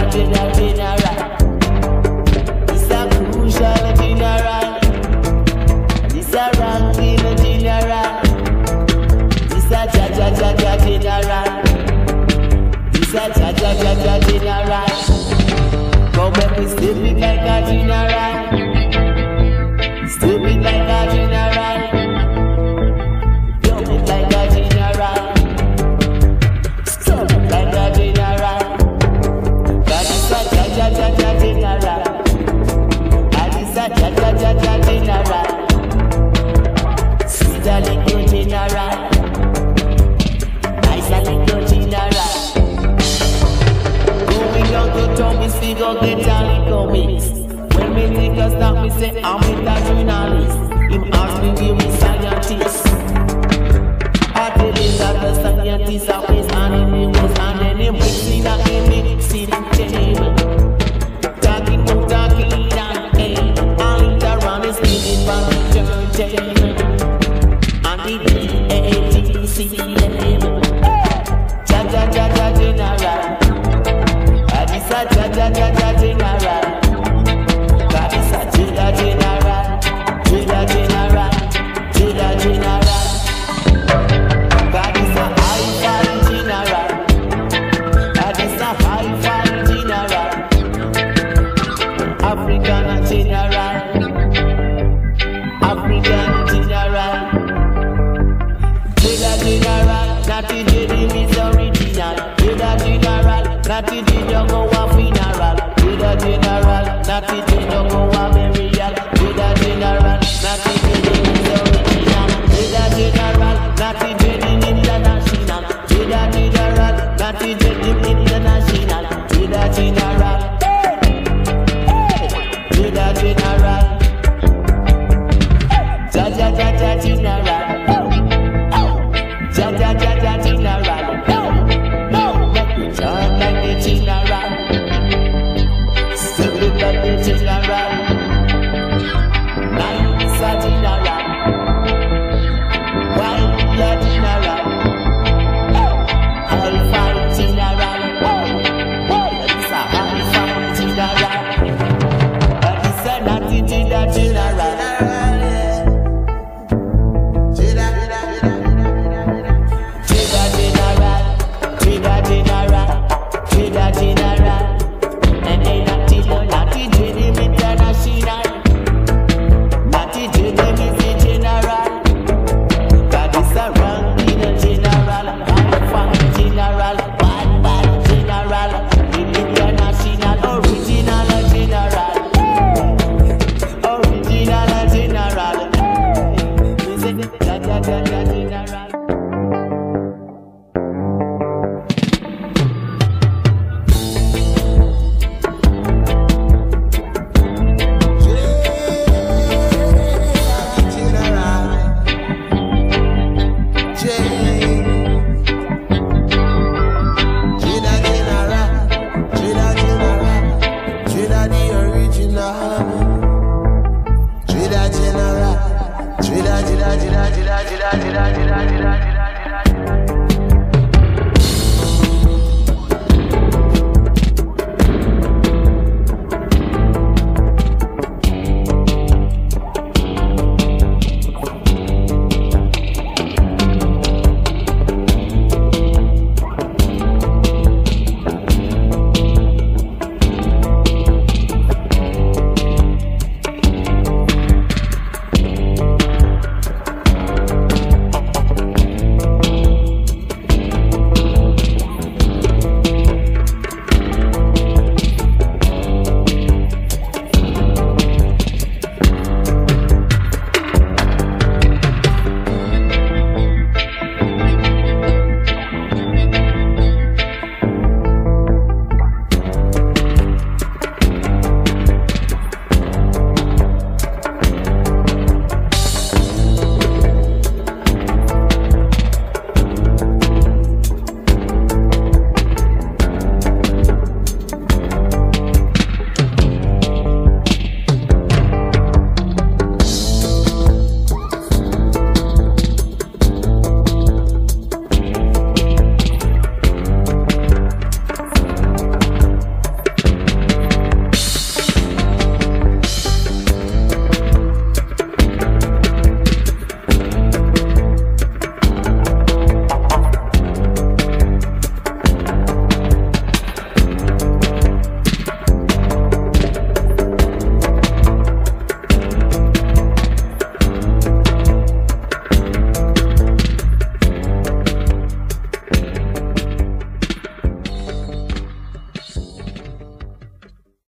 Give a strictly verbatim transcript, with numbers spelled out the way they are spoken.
General, General. This a crucial general. This a ranking general. This a ja ja ja ja general. This a ja ja ja ja general. Come make me step it like a general. Step it like a general. Jump it like a general. Stop it like a general. That is a ja ja ja ja general. That is a ja ja ja ja general. Sweet a little general. Nice a little general. Going down to town, me see go get a little mix. When me take a stop, me say I'm a journalist. Him ask me give me scientist. I tell him that the scientist are always on the news, and then him mixing that him mixing table. Talking about talking and hey, all it around is speaking from the church and the D A T C label. Ja ja ja ja general. This a ja ja ja ja general. That is a Jada general. Jada general. Jada general. That is a high-five general. That is a high-five general. African general. African general. Jada general. Not the Jada is original. Jada general. Not the Jada go a funeral. Jada general. Not the Jada go a burial. Jada general. Not the Jada is original. Jada general. Not the Jada international. Jada general. Not the Jada international. Jada general. Jada general. Ja ja ja ja general. Ja ja ja ja general.